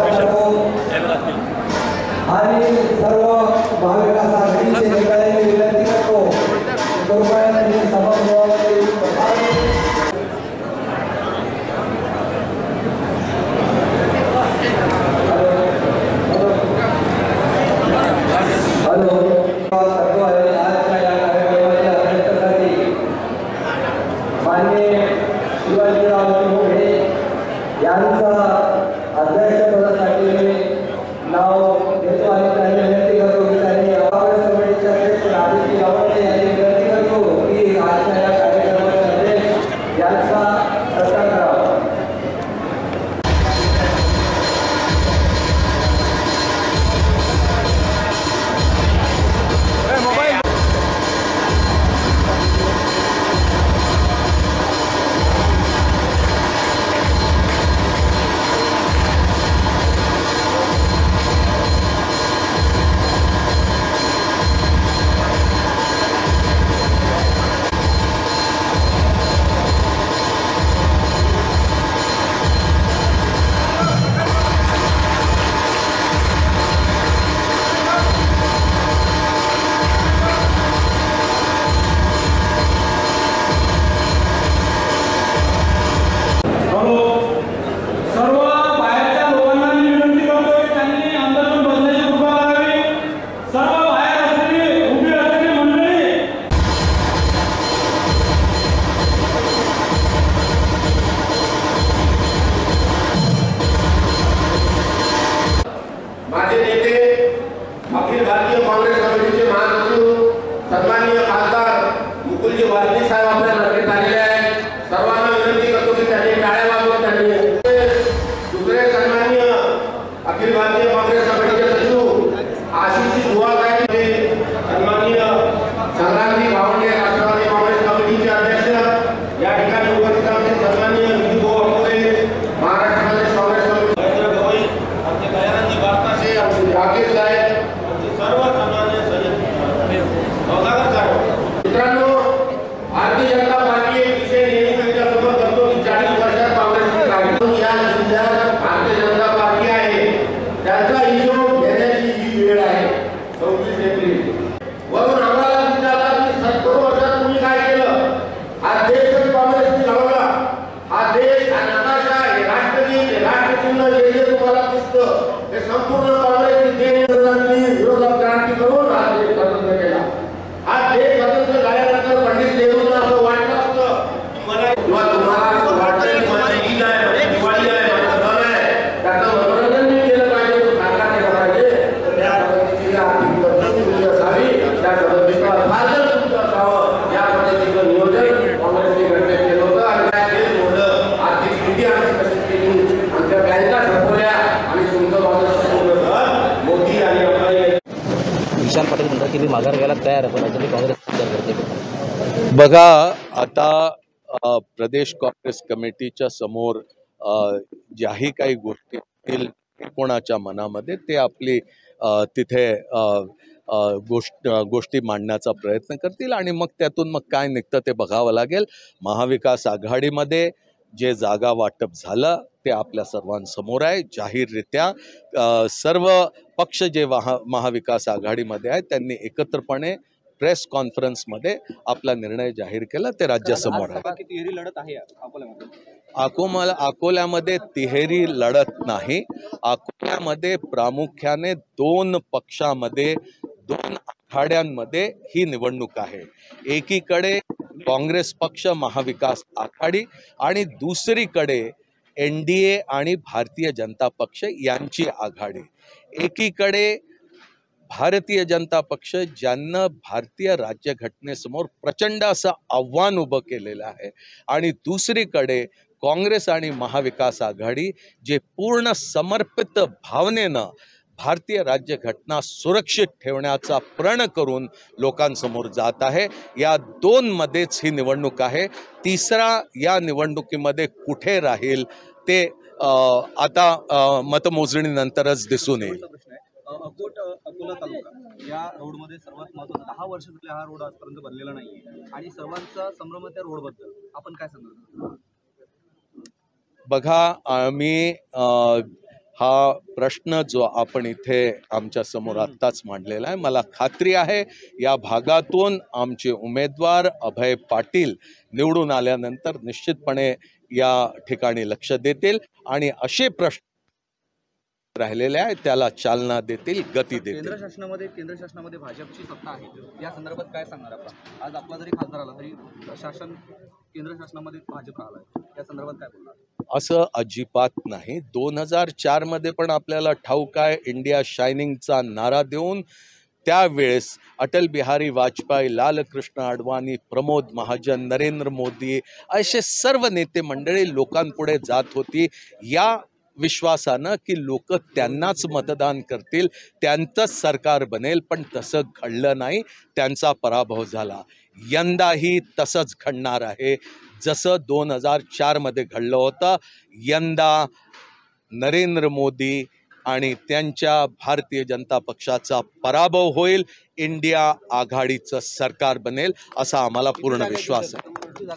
आणि सर्व भाविकांना विनंती करतो कृपया सभागृहामध्ये माघार घ्यायला तयार आहे, पण अजूनही काँग्रेस करते. बघा, आता प्रदेश काँग्रेस कमिटीच्या समोर ज्याही काही गोष्टी येतील कोणाच्या मनामध्ये ते आपली तिथे गोष्टी मांडण्याचा प्रयत्न करतील आणि मग त्यातून मग काय निघतं ते बघावं लागेल. महाविकास आघाडीमध्ये जे जागा वाटप झालं ते आपल्या सर्वांसमोर आहे. जाहीररित्या सर्व पक्ष जे महाविकास आघाडीमध्ये आहेत त्यांनी एकत्रपणे प्रेस कॉन्फरन्समध्ये आपला निर्णय जाहीर केला. ते राज्यासमोर आहे. अकोल्यामध्ये तिहेरी लढत नाही. अकोल्यामध्ये प्रामुख्याने दोन पक्षामध्ये, दोन आघाड्यांमध्ये ही निवडणूक आहे. एकीकडे काँग्रेस पक्ष, महाविकास आघाडी आणि दुसरीकडे NDA आणि भारतीय जनता पक्ष यांची आघाडी. एकीकडे भारतीय जनता पक्ष ज्यांना भारतीय राज्यघटनेसमोर प्रचंड असं आव्हान उभं केलेलं आहे आणि दुसरीकडे काँग्रेस आणि महाविकास आघाडी जे पूर्ण समर्पित भावनेनं भारतीय राज्यघटना सुरक्षित ठेवण्याचा प्रण करून लोकांसमोर जात आहे. या दोन मध्येच ही निवडणूक आहे. तिसरा या निवडणुकीमध्ये कुठे राहील ते आता मतमोजणीनंतरच दिसून येईल. अकोला तालुका या रोडमध्ये सर्वात महत्त्वाचं 10 वर्ष झाले हा रोड आजपर्यंत बनलेला नाहीये आणि सर्वांचा संभ्रम आहे त्या रोडबद्दल. आपण काय सांगणार? बघा, आम्ही हा प्रश्न जो आपण इथे आमच्या समोर आत्ताच मांडलेला आहे, मला खात्री आहे या भागातून आमचे उमेदवार अभय पाटील निवडून आल्यानंतर निश्चितपणे या ठिकाणी लक्ष देतील आणि असे प्रश्न राहिलेले आहेत त्याला चालना देतील, गती देतील. केंद्र शासनामध्ये भाजपची सत्ता आहे, या संदर्भात काय सांगणार आपण? आज आपला जरी खासदार आला तरी केंद्र शासनामध्ये भाजप आला, या संदर्भात काय बोलणार? असं अजिबात नाही. 2004 मध्ये पण आपल्याला ठाऊक आहे, इंडिया शायनिंगचा नारा देऊन त्यावेळेस अटल बिहारी वाजपेयी, लालकृष्ण अडवाणी, प्रमोद महाजन, नरेंद्र मोदी असे सर्व नेते मंडळी लोकांपुढे जात होती या विश्वासानं की लोक त्यांनाच मतदान करतील, त्यांचंच सरकार बनेल. पण तसं घडलं नाही, त्यांचा पराभव झाला. यंदाही तसंच घडणार आहे जसं 2004 मध्ये घडलं होतं. यंदा नरेंद्र मोदी आणि त्यांच्या भारतीय जनता पक्षाचा पराभव होईल, इंडिया आघाडीचं सरकार बनेल असा आम्हाला पूर्ण विश्वास आहे.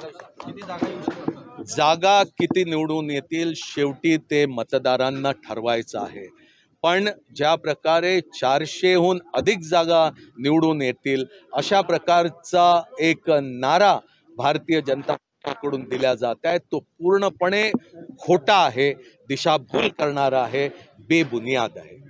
जागा किती निवडून येतील शेवटी ते मतदारांना ठरवायचं आहे. पण ज्या प्रकारे 400हून अधिक जागा निवडून येतील अशा प्रकारचा एक नारा भारतीय जनता पक्षाकडून दिला जात आहे, तो पूर्णपणे खोटा आहे, दिशाभूल करणारा आहे, बेबुनियाद आहे.